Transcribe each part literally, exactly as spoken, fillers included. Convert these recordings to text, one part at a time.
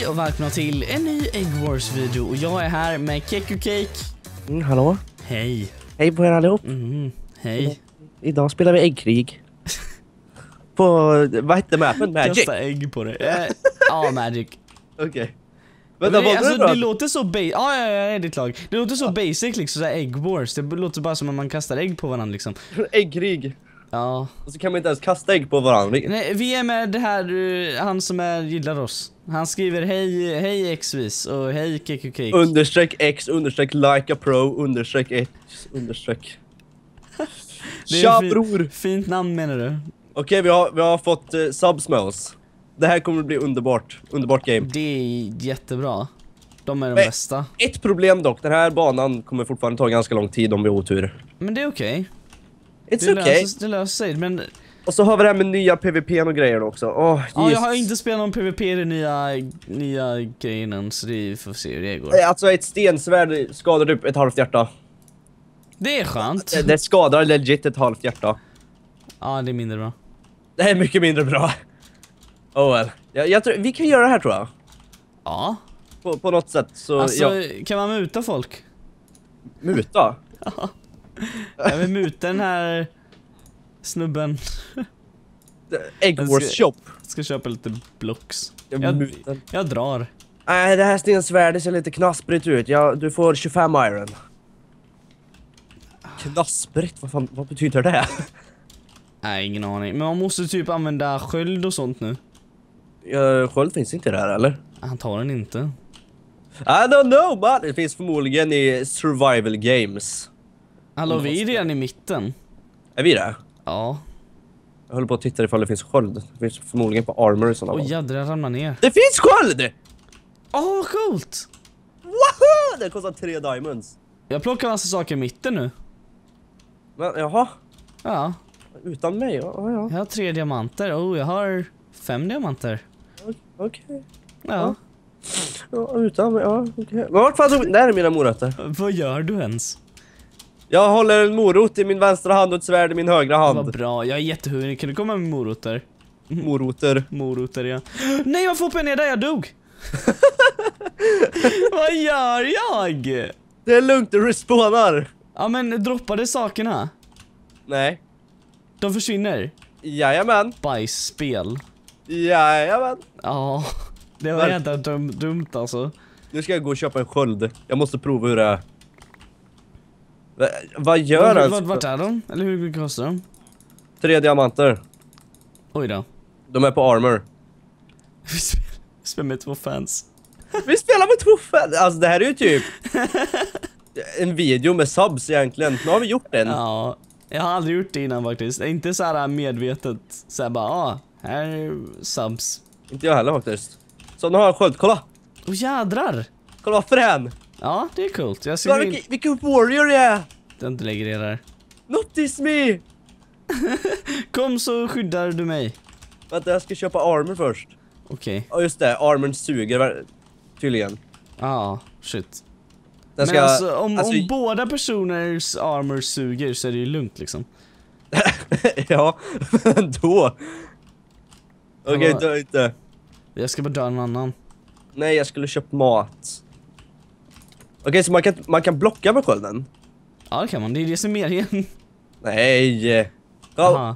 och välkomna till en ny Egg Wars-video. Och jag är här med Keku Cake. Mm, hallå? Hej. Hej på er allihop. Mm, hej. Idag spelar vi äggkrig. På, vad hette mappen? Magic? Kasta ägg på det. Eh, Ja, Magic. Okej. Okay. Men det, alltså, det låter så basic. Ja, ja, ja, är ditt lag. Det låter så basic liksom, så här Egg Wars. Det låter bara som att man kastar ägg på varandra liksom. Äggkrig. Ja. Och så kan man inte ens kasta ägg på varandra. Nej, vi är med det här, uh, han som är, gillar oss. Han skriver hej, hej Xvis och hej Keku Cake. Understreck X, understreck like a pro, understreck X, understreck. Tja bror! Fint namn menar du? Okej, okay, vi, har, vi har fått uh, subs med oss. Det här kommer att bli underbart, underbart game. Det är jättebra. De är de Men, bästa. Ett problem dock, den här banan kommer fortfarande ta ganska lång tid om vi har otur. Men det är okej. Okay. It's det okay. Löser, det löser sig, men... Och så har vi det här med nya PvP och grejer också. Oh, ja, jag har inte spelat någon PvP i den nya, nya grejen än, så det får se hur det går. Alltså ett stensvärd skadar typ ett halvt hjärta. Det är skönt. Det, det skadar legit ett halvt hjärta. Ja, det är mindre bra. Det är mycket mindre bra. Oh well. Jag, jag tror, vi kan göra det här tror jag. Ja. På, på något sätt så... Alltså, ja. Kan man muta folk? Muta? Ja. Jag vill muta den här snubben. Egg Wars shop. Ska köpa lite blocks. Jag, jag, jag drar. Nej, det här stensvärdet ser lite knasprigt ut. Ja, du får tjugofem iron. Knasprigt? Vad fan, vad betyder det? Nej, ingen aning. Men man måste typ använda sköld och sånt nu. Ja, sköld finns inte där, eller? Han tar den inte. I don't know, but det finns förmodligen i survival games. Hallå, vi är redan i mitten. Är vi det? Ja. Jag håller på att titta ifall det finns sköld. Det finns förmodligen på armor och sådana. Åh jädrar, jag ramlar ner. Det finns sköld! Åh, oh, vad coolt! Woohoo! Det kostar tre diamonds. Jag plockar massa saker i mitten nu. Men, jaha. Ja. Utan mig, ja, ja. Jag har tre diamanter. Oh, jag har fem diamanter. Okej. Okay. Ja. Ja, utan mig, ja, okej. Okay. Men vart fan tog... Där är mina morötter. Vad gör du ens? Jag håller en morot i min vänstra hand och ett svärd i min högra hand. Vad bra, jag är jättehungrig. Kan du komma med moroter? Moroter. Moroter, ja. Nej, jag får upp en ner där, jag dog. Vad gör jag? Det är lugnt, du respawnar. Ja, men droppade sakerna? Nej. De försvinner? Jajamän. Bajsspel. Jajamän. Ja, det var jävla dum, dumt alltså. Nu ska jag gå och köpa en sköld. Jag måste prova hur det är. Va, vad gör han? Vart, vart är de? Eller hur mycket kostar de? Tre diamanter. Oj då. De är på armor. Vi spelar, spelar med två fans. Vi spelar med två fans. Alltså det här är ju typ en video med subs egentligen. Nu har vi gjort den. Ja, jag har aldrig gjort det innan faktiskt. Inte så här medvetet. Så här bara, ah, här är subs. Inte jag heller faktiskt. Så nu har jag sköld, kolla. Åh jädrar. Kolla vad frän. Ja, det är coolt. Jag ska vilken, vilken warrior jag är. Det inte lägger det där. Not this me. Kom så skyddar du mig. Vänta, jag ska köpa armor först. Okej. Okay. Ja just det, armorn suger tydligen. Ja, ah, shit. Den Men ska, alltså, om, alltså, om båda personers armor suger så är det ju lugnt liksom. ja, men då. Okej, okay, dö inte. Jag ska bara dö en annan. Nej, jag skulle köpa mat. Okej, okay, så man kan, man kan blocka med skölden? Ja, det kan man. Det är det som är meningen. Nej. Jaha.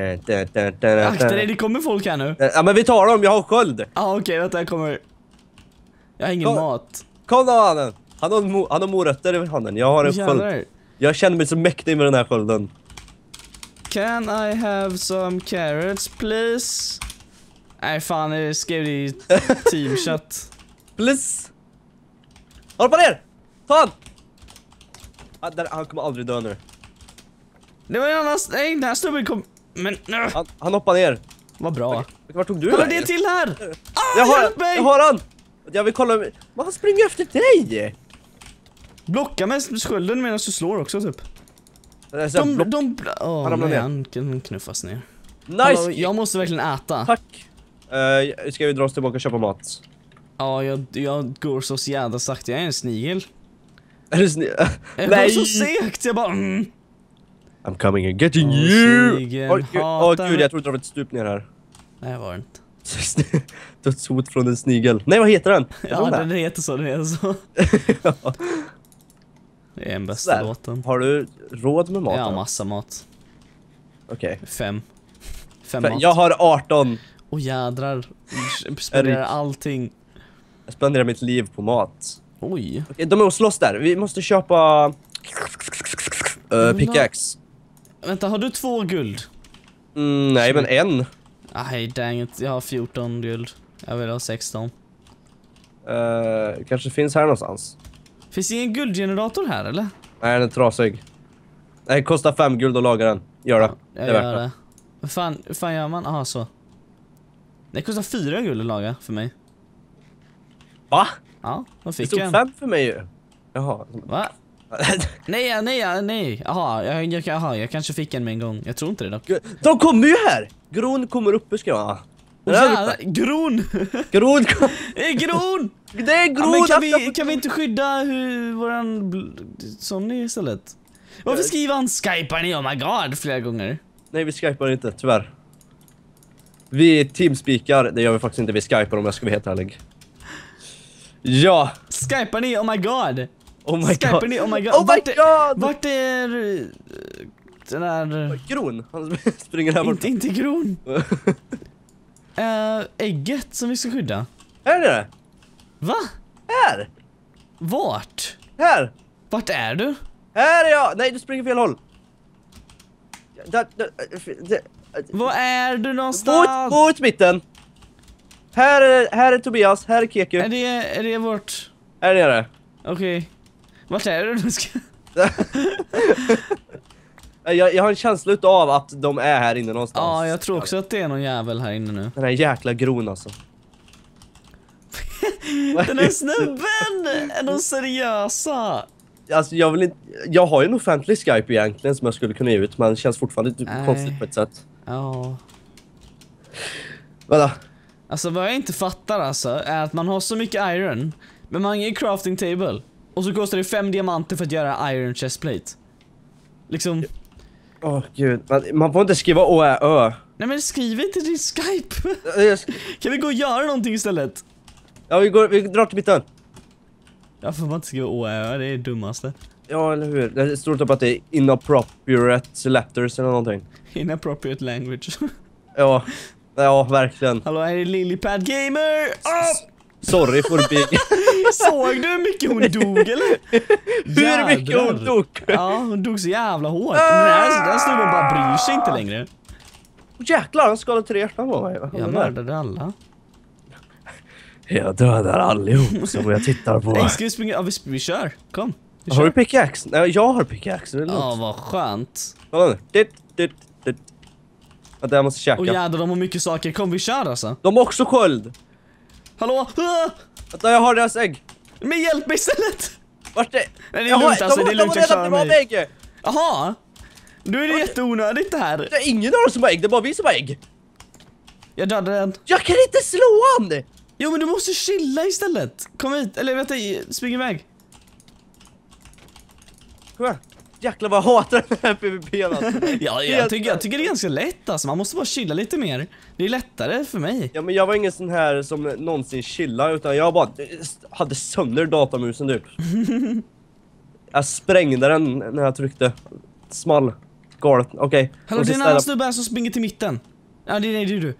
Akta dig, det kommer folk här nu. Ja, men vi tar dem, jag har sköld. Ja, ah, okej, okay, vänta, jag kommer. Jag har ingen Kom. mat. Kom då, mannen. Han har, mo han har morötter i handen. Jag har en oh, sköld. Jag känner mig så mäktig med den här skölden. Can I have some carrots, please? Nej, fan, jag skrev det i teamchat. Please. Hoppa ner! Ta han! Ah, där, han kommer aldrig dö nu. Det var en annan... Nej, den här snubben kom... Men... Uh. Han, han hoppar ner. Vad bra. Var tog du vägen? Det är till här! Ah, jag, har, hjälp mig! jag har han! Jag vill kolla... Men han springer efter dig! Blocka med skölden medan du slår också, typ. De... de... de Åh, oh, han nej, han kan knuffas ner. Nice! Hallå, jag måste verkligen äta. Tack! Uh, ska vi dra oss tillbaka och köpa mat? Ja, jag, jag går så jävla sakta. Jag är en snigel. Är du snigel? Jag går så segt, jag bara... Mm. I'm coming and getting Åh, you! snigeln, Åh oh, gud, oh, gud, jag tror det var ett stup ner här. Nej, jag var inte. Dödshot från en snigel. Nej, vad heter den? Ja, den heter så, den heter så. Ja. Det är den bästa Där. låten. Har du råd med mat? Ja, då? massa mat. Okej. Fem. Fem För mat. Jag har arton. Åh jädrar. Spenderar Erik. allting. Jag spenderar mitt liv på mat. Oj. Okej, de är och slåss där. Vi måste köpa... Uh, pickaxe. Vänta, har du två guld? Mm, nej, men en. Nej, dang it. Jag har fjorton guld. Jag vill ha sexton. Uh, kanske finns här någonstans. Finns det ingen guldgenerator här, eller? Nej, den är trasig. Nej, det kostar fem guld att laga den. Gör det. Ja, det jag är gör värt det. det. Vad fan, vad fan gör man? Aha, så. Det kostar fyra guld att laga för mig. Va? Ja, då Det fick stod jag en. fem för mig ju. Jaha. Va? Nej, ja, nej, ja, nej. Jaha, jag, jag, jaha, jag kanske fick en med en gång. Jag tror inte det dock. De kommer ju här! Gron kommer uppe, ska jag. Åh, jävlar, gron! Gron kom... Det är gron! Det är Ja, gron! men kan, vi, kan vi inte skydda hur våran bl- Sonny istället? Varför skriver han Skypar ni oh my god flera gånger? Nej, vi skypar inte, tyvärr. Vi teamspeakar, det gör vi faktiskt inte, vi skypar om jag ska vara helt ärlig. Ja! Skypar ni oh my god? Oh my Skypar god! ni oh my god? Oh my vart, är, god! vart är uh, den där... Gron, han springer här Inte, borta. inte gron. uh, ägget som vi ska skydda. Här är det! Va? Här! Vart? Här! Vart är du? Här är jag! Nej, du springer fel håll! Där, där, där. Var är du någonstans? Mot, mot mitten! Här är, här är Tobias, här är Keku. Är det, är det vårt... Här nere. Okej. Vart är du? Ska... jag, jag har en känsla av att de är här inne någonstans. Ja, jag tror också att det är någon jävel här inne nu. Den här jäkla gron alltså. Den här snubben! Är de seriösa? Alltså jag vill inte... Jag har ju en offentlig Skype egentligen som jag skulle kunna ge ut, men det känns fortfarande lite Nej. konstigt på ett sätt. Ja. Vadå? Alltså vad jag inte fattar alltså är att man har så mycket iron, men man har ingen crafting table. Och så kostar det fem diamanter för att göra iron chestplate. Liksom... Åh oh, gud, man, man får inte skriva å, ä, ö. Nej men skriv inte till Skype. Jag sk- Kan vi gå och göra någonting istället? Ja, vi, går, vi drar till mitten. Jag får bara inte skriva å, ä, det är det dummaste. Ja, eller hur? Det står typ att det är inappropriate letters eller någonting. Inappropriate language. Ja, ja verkligen. Hallå, här är Lilypad Gamer! Oh! Sorry for big. Såg du hur mycket hon dog eller? Hur mycket hon Jädrar. dog? Ja, hon dog så jävla hårt. Den här, den snubben bara bryr sig inte längre. Jäklar, han skadade tre hjärtan på mig. Jag mördade alla. Jag dödar allihop som jag tittar på. Nej, ska vi springa? Ja, vi, vi kör. Kom. Vi Har kör. du pickaxe? Nej, jag har pickaxe. Det är Ja, lugnt. vad skönt. Kolla nu. Dit, dit, dit. Vänta, jag måste käka. Och jädrar, de har mycket saker. Kom, vi kör alltså. De har också sköld. Hallå? Ah! Vänta, jag har deras ägg. Men hjälp mig istället! Vart är... Nej, det är Jaha, lugnt alltså, de, det är lugnt, de, jag de, klarar de, de, mig. de, ägg. Jaha! Då är det jätteonödigt det här. Det är ingen av dem som har ägg, det är bara vi som har ägg. Jag dödade den. Jag kan inte slå han! Jo, men du måste chilla istället. Kom hit, eller vänta, spring iväg. Kom här. Jäklar vad jag hatar den här PvP'n alltså. Ja, jag tycker, jag tycker det är ganska lätt alltså. Man måste bara chilla lite mer. Det är lättare för mig. Ja, men jag var ingen sån här som någonsin chillar, utan jag bara hade sönder datamusen typ. Jag sprängde den när jag tryckte. Small. Galet. Okej. Okay. Hallå, det är en annan snubbe här som springer till mitten. Ja, det är det, du.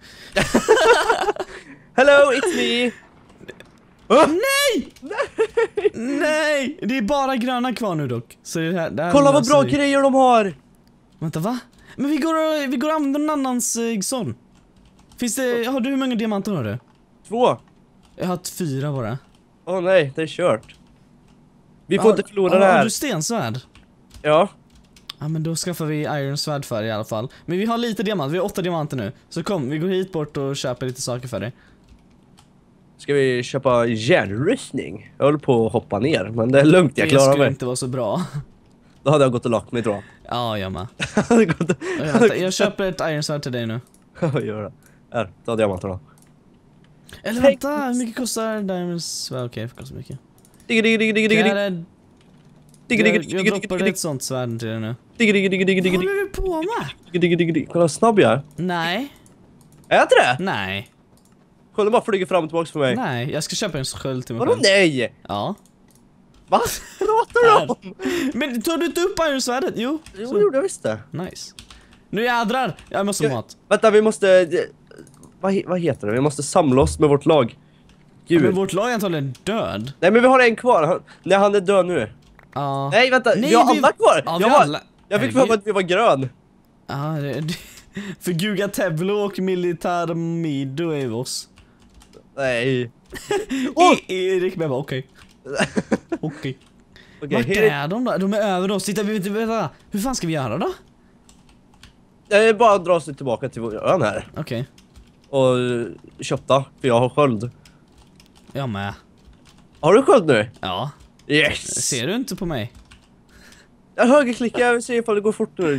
Hello, it's me. Oh! Nej! Nej! Det är bara gröna kvar nu dock. Så det här, det här Kolla vad löser bra vi. grejer de har. Vänta, va? Men vi går och, vi går och använder någon annans eh, sån. Finns det, har du hur många diamanter har du? Två. Jag har fyra bara. Åh oh, nej, det är kört. Vi får Har- inte förlora har, det här. Har du stensvärd? Ja. Ja, men då skaffar vi ironsvärd för det i alla fall. Men vi har lite diamant, vi har åtta diamanter nu. Så kom, vi går hit bort och köper lite saker för dig. Ska vi köpa järnrustning? Jag håller på att hoppa ner, men det är lugnt, jag Det klarar skulle mig. inte vara så bra. Då hade jag gått och lagt mig, tror jag. Ja, jag med. Jag hade gått och... Jag, vänta, jag köper ett ironsvärd till dig nu. Gör det. Här, ta diamanterna. Eller vänta, hur mycket kostar diamonds? Okej, okay, det kostar mycket. Digga, digga, digga, digga, digga, digga. Jag, Digga, digga, jag, digga, jag digga, droppade digga, ett sånt svärd till dig nu. digga, digga, digga, digga, Vad digga, håller du på med? digga, digga, digga, digga. Kolla vad snabb jag är. Nej, Är jag inte det? nej. Kolla, bara flyger fram och tillbaka för mig. Nej, jag ska köpa en sköld till mig Vadå själv. nej? Ja. Va? Pratar du om? Men tog du inte upp Ironsvärdet? Jo. Jo, Så. det gjorde jag visst det. Nice. Nu jädrar, jag måste ha mat. Vänta, vi måste... eh, Vad, he- vad heter det? Vi måste samla oss med vårt lag. Gud. Men vårt lag är antagligen död. Nej, men vi har en kvar. Han, nej, han är död nu. Ja. Nej, vänta. Nej, vi har vi- alla kvar. Ja, vi jag, har var, alla. jag fick för Herregud. mig att vi var grön. Ja, det, det, för Guga Tevlo och Militär Mido är oss. Nej. Åh! Oh! Erik bara, okej. Okej. Okej, Vart okay, är de då? De är över oss. Titta, vi, vi, vi, hur fan ska vi göra då? jag vill bara dra oss tillbaka till vår ön här. Okej. Och uh, köpta, för jag har sköld. Jag med. Har du sköld nu? Ja. Yes! Ser du inte på mig? Jag högerklickar, jag vill se ifall det går fort nu.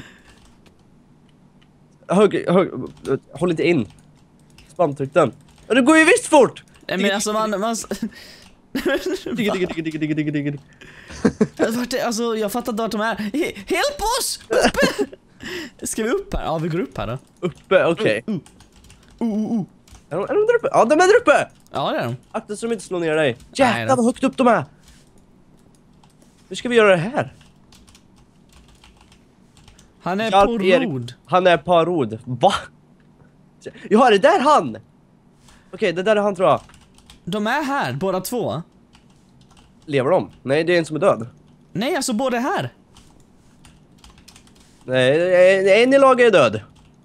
Höger, höger, håll inte in. Spamtryck den. Ja, det går ju visst fort! Nej, men alltså man... man Digga, digga, digga, digga, digga, digga, digga. vart är, alltså, jag fattar inte vart de är. He- Hjälp oss! Uppe! Ska vi upp här? Ja, vi går upp här då. Uppe, okej. Uh, uh, uh, uh. Är, de, är de där uppe? Ja, de är där uppe! Ja, det är de. Akta så de inte slår ner dig. Nej Jävlar då. vad högt upp de är! Hur ska vi göra det här? Han är Hjälp, på Erik. rod. Han är på rod. Va? Ja, det där är han! Okej, det där är han tror jag. De är här, båda två. Lever de? Nej, det är en som är död. Nej, alltså båda är här. Nej, en i laget är död.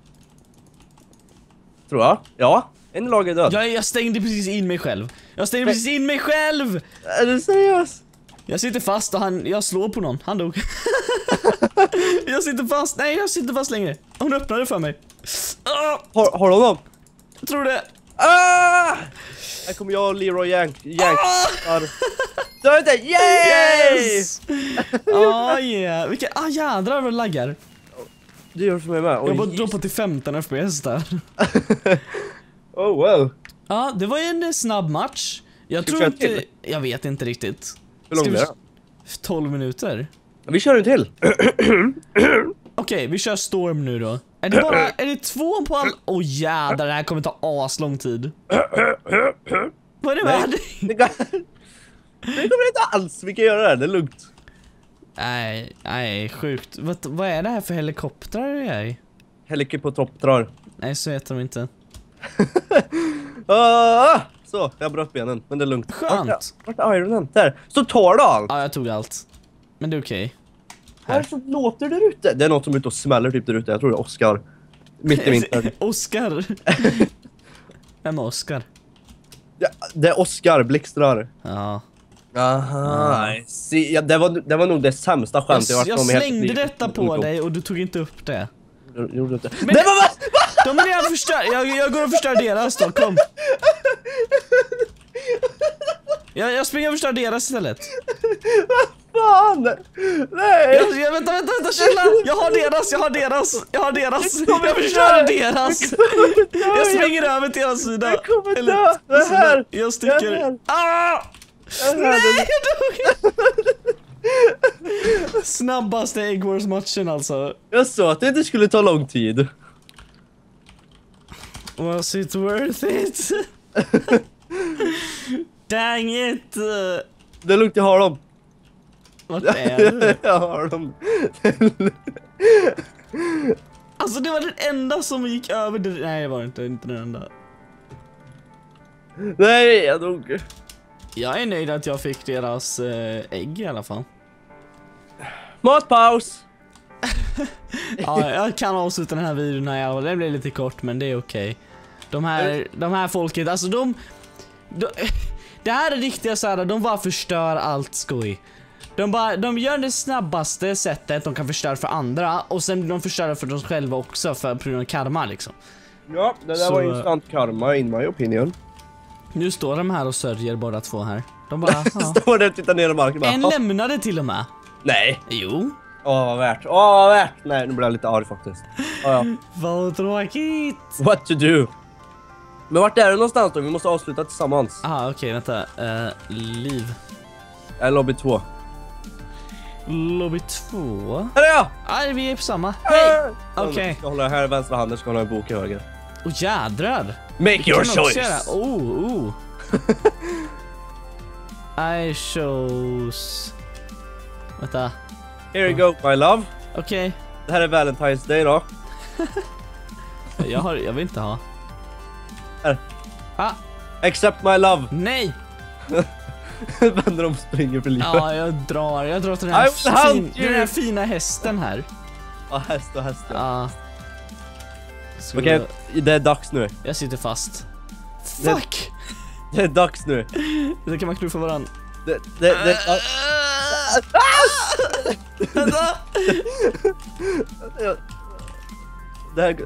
Tror jag. Ja, en i laget är död. Jag, jag stängde precis in mig själv. Jag stängde Men- precis in mig själv! Är du seriös? Jag sitter fast och han, jag slår på någon. Han dog. Jag sitter fast. Nej, jag sitter fast längre. Hon öppnade för mig. Ah, Har, har de dem? jag tror det. Ah! Här kommer jag och Leroy Yank. Yank. Ah! Död det! Yay! Yes! Ah, yeah. Vilka, ah jädrar vad det laggar. Det gör det för mig med. Jag Oj, bara droppar till femton F P S där. oh well. Ja, det var ju en snabb match. Jag Ska vi tror köra inte, till? jag vet inte riktigt. Hur långt Ska är vi- det? tolv minuter. Vi kör en till. Okej, vi kör Storm nu då. Är det bara, är det två på all... Åh oh, jädrar, det här kommer ta aslång tid. Vad är det med dig? Det går- det kommer inte alls. Vi kan göra det här, det är lugnt. Nej, nej, sjukt. Vad, vad är det här för helikoptrar det är i? Helikoptrar. Nej, så heter de inte. Ah, så, jag bröt benen, men det är lugnt. Skönt. Vart, vart är Ironen? Där. Så tar du allt. Ja, jag tog allt. Men det är okej. Vad är det som låter där ute? Det är något som är ute och smäller typ där ute. Jag tror det är Oscar. Mitt i vintern. Oscar. Vem är Oscar? Ja, det är Oscar, blixtrar. Ja. Aha. Se, ja, det, var, det var nog det sämsta Jag, skämt jag varit jag med i hela slängde mitt liv. detta på dig och du tog inte upp det. Jag gjorde inte. Men- Nej, men vad? De är redan förstör. Jag, jag går och förstör deras då, kom. Jag, jag springer och förstör deras istället. Fan! Nej! Jag, jag, vänta, vänta, vänta, källa! Jag har deras, jag har deras, jag har deras. Jag kommer Jag dö. förstör deras. Jag Jag springer över till deras sida. Jag kommer Eller- dö! Det här! Jag Det här. sticker. Ah! Det här, Nej, jag dog! Snabbaste Egg Wars-matchen alltså. Jag sa att det inte skulle ta lång tid. Was it worth it? Dang it! Det är lugnt, jag har dem. Vart är du? Jag har dem. Alltså det var den enda som gick över det. Nej, det var inte, inte den enda. Nej, jag dog. Jag är nöjd att jag fick deras eh, ägg i alla fall. Matpaus! Ja, jag kan avsluta den här videon här i alla fall. Den blir lite kort, men det är okej. De här, de här folket, alltså de, de... Det här är riktiga såhär, de bara förstör allt skoj. De, bara, de gör det snabbaste sättet de kan förstöra för andra. Och sen de förstör för dem själva också, för på grund av karma liksom. Ja, det där Så- var instant karma in my opinion. Nu står de här och sörjer båda två här. De bara, ja. Står där och tittar ner i marken bara, En "Ha." lämnade till och med. Nej. Jo. Åh, vad värt. Åh, vad värt. Nej, nu blir jag lite arg faktiskt. Ja, ja. Vad tråkigt. What to do? Men vart är det någonstans då? Vi måste avsluta tillsammans. Ah, okej, vänta. Uh, liv. Är lobby två. Lobby två. Här är jag! Nej, vi är på samma. Hej! Okej. Okej. Ska hålla här i vänstra handen, ska hålla en bok i höger. Åh oh, jädrar. Make your choice. Göra. Oh, oh. I chose. Vänta. Here you go, my love. Okej. Okay. Det här är Valentine's Day då. jag, har, jag vill inte ha. Här. Ah. Accept my love. Nej. Vänner de springer för livet. Ja, jag drar. Jag drar till den här, fin, den här fina hästen här. Ja, häst och häst. Ja. Okej, okay, det är dags nu. Jag sitter fast. Fuck! Det, det är dags nu. Det kan man knuffa varann. Det, det, det, Vänta! Det här...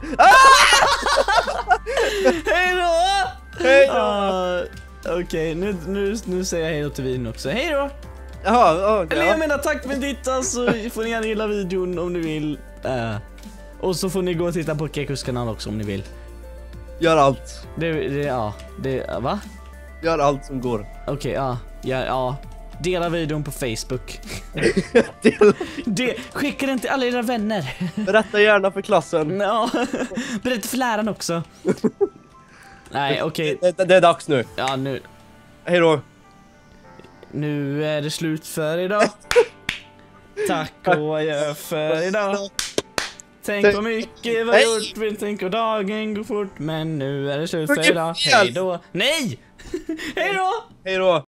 Hej då! Hej då! Uh, Okej, okay, nu, nu, nu säger jag hej då till videon också. Hej då! Jaha, okay, Eller jag menar tack för titta, så får ni gärna gilla videon om ni vill. Uh, och så får ni gå och titta på Kekus kanal också om ni vill. Gör allt. Det, det ja, det, va? Gör allt som går. Okej, okay, ja, ja, ja. Dela videon på Facebook. Dela. Det, skicka den till alla era vänner. Berätta gärna för klassen. Ja, berätta för läraren också. Nej, okej. Okay. Det, det är dags nu. Ja, nu. Hej då. Nu är det slut för idag. Tack och adjö för idag. Tänk på mycket vad jag gjort, vill tänka dagen går fort. Men nu är det slut för idag. Hej då. Nej! Hej då! Hej då!